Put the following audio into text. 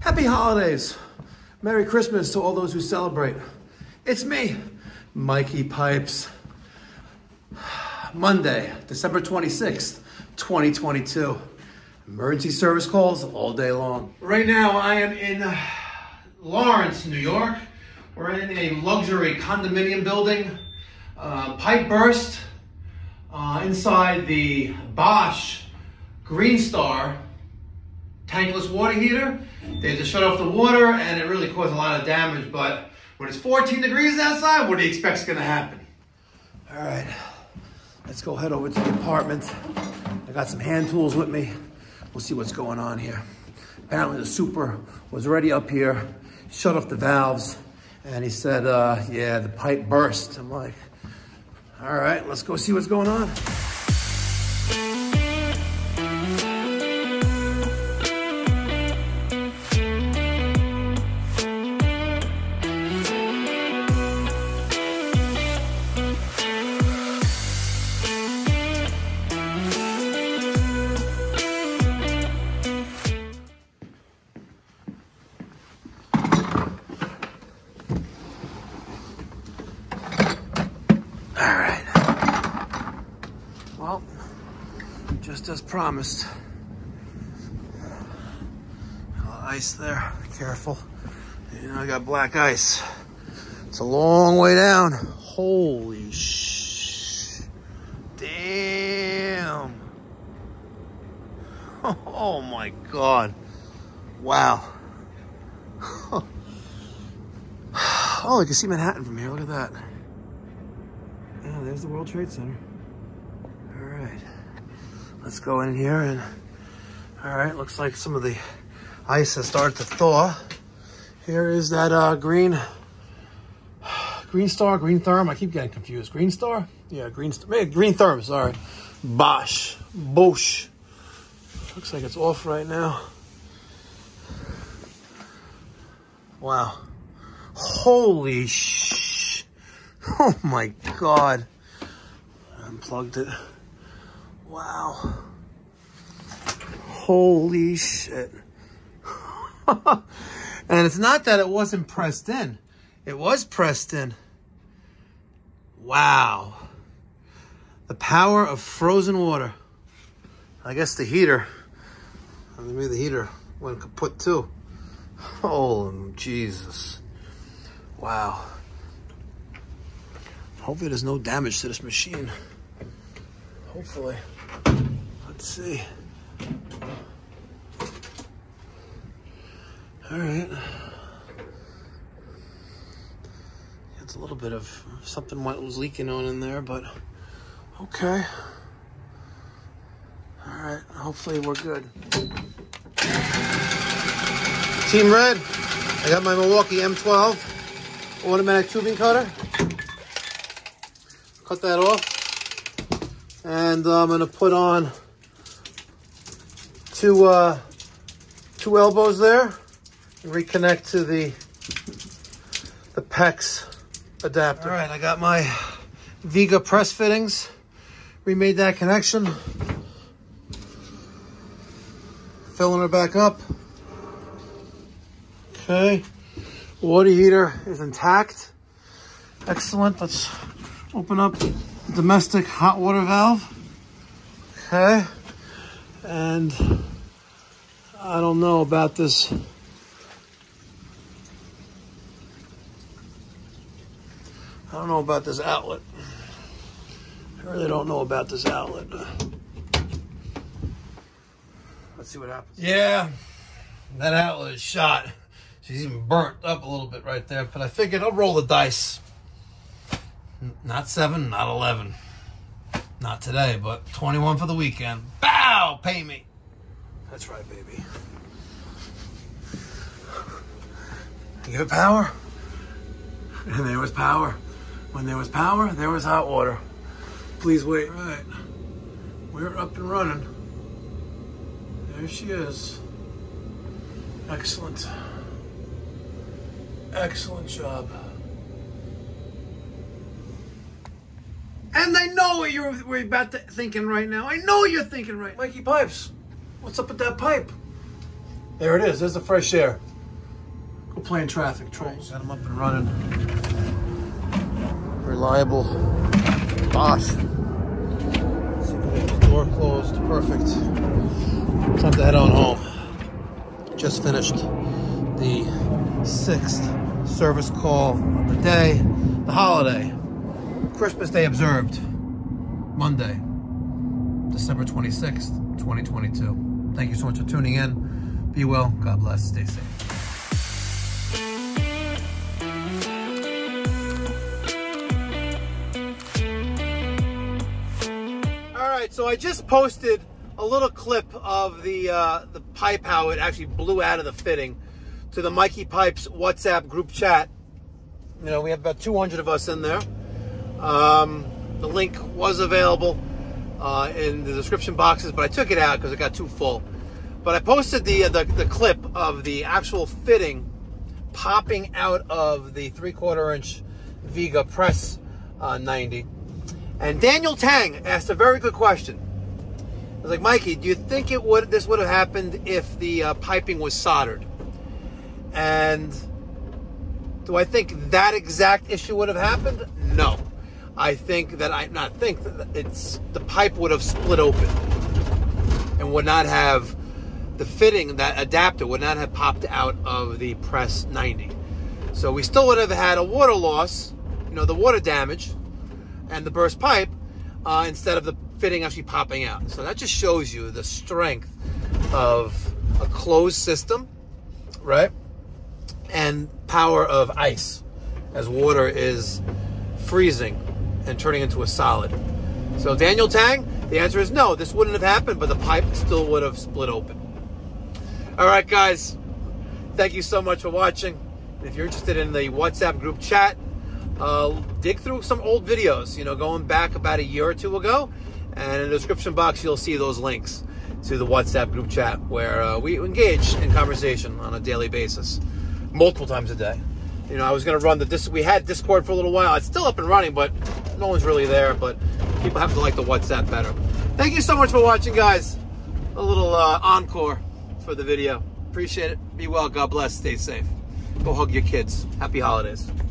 Happy holidays. Merry Christmas to all those who celebrate. It's me, Mikey Pipes. Monday, December 26th, 2022. Emergency service calls all day long. Right now, I am in Lawrence, New York. We're in a luxury condominium building. Pipe burst inside the Bosch Green Star tankless water heater. They just shut off the water and it really caused a lot of damage, but when it's 14 degrees outside, what do you expect is gonna happen? All right, let's go head over to the apartment. I got some hand tools with me. We'll see what's going on here. Apparently the super was already up here, shut off the valves, and he said, yeah, the pipe burst. I'm like, all right, let's go see what's going on. Well, just as promised. A little ice there, careful. You know, I got black ice. It's a long way down. Holy damn. Oh my God. Wow. Oh, you can see Manhattan from here, look at that. Yeah, there's the World Trade Center. All right, let's go in here and, all right, looks like some of the ice has started to thaw. Here is that green Star, Green Therm. I keep getting confused. Green Star? Yeah, Green Therm, sorry. Bosch. Looks like it's off right now. Wow. Holy sh! Oh my God. Unplugged it. Wow. Holy shit. And it's not that it wasn't pressed in. It was pressed in. Wow. The power of frozen water. I guess the heater. Maybe the heater went kaput too. Oh, Jesus. Wow. Hopefully there's no damage to this machine. Hopefully. Let's see. All right. It's a little bit of something was leaking on in there, but okay. All right, hopefully we're good. Team Red, I got my Milwaukee M12 automatic tubing cutter. Cut that off. And I'm gonna put on two elbows there and reconnect to the PEX adapter. All right, I got my Viga press fittings. Remade that connection. Filling her back up. Okay, water heater is intact. Excellent. Let's open up the domestic hot water valve. Okay, and I don't know about this. I don't know about this outlet. I really don't know about this outlet. Let's see what happens. Yeah, that outlet is shot. She's even burnt up a little bit right there, but I figured I'll roll the dice. Not 7, not 11. Not today, but 21 for the weekend. Bow! Pay me. That's right, baby. Give it power. And there was power. When there was power, there was hot water. Please wait. All right. We're up and running. There she is. Excellent. Excellent job. And I know what you're about to thinking right now. I know what you're thinking right now. Mikey Pipes, what's up with that pipe? There it is. There's the fresh air. We're playing traffic, Trey. Got them up and running. Reliable Bosch. See if we get the door closed. Perfect. Time to head on home. Just finished the 6th service call of the day, the holiday. Christmas Day observed. Monday, December 26th, 2022. Thank you so much for tuning in. Be well. God bless. Stay safe. All right, so I just posted a little clip of the pipe, how it actually blew out of the fitting, to the Mikey Pipes WhatsApp group chat. You know, we have about 200 of us in there. The link was available in the description boxes, but I took it out because it got too full. But I posted the clip of the actual fitting popping out of the 3/4 inch Viga press 90. And Daniel Tang asked a very good question. I was like, Mikey, do you think this would have happened if the piping was soldered? And do I think that exact issue would have happened? No. I think that the pipe would have split open and would not have, the fitting, that adapter would not have popped out of the press 90. So we still would have had a water loss, you know, the water damage and the burst pipe, instead of the fitting actually popping out. So that just shows you the strength of a closed system, right? And power of ice as water is freezing and turning into a solid. So Daniel Tang, the answer is no, this wouldn't have happened, but the pipe still would have split open. All right, guys, thank you so much for watching. If you're interested in the WhatsApp group chat, dig through some old videos, you know, going back about a year or two ago, and in the description box you'll see those links to the WhatsApp group chat where we engage in conversation on a daily basis, multiple times a day. You know, I was going to run we had Discord for a little while. It's still up and running, but no one's really there. But people have to like the WhatsApp better. Thank you so much for watching, guys. A little encore for the video. Appreciate it. Be well. God bless. Stay safe. Go hug your kids. Happy holidays.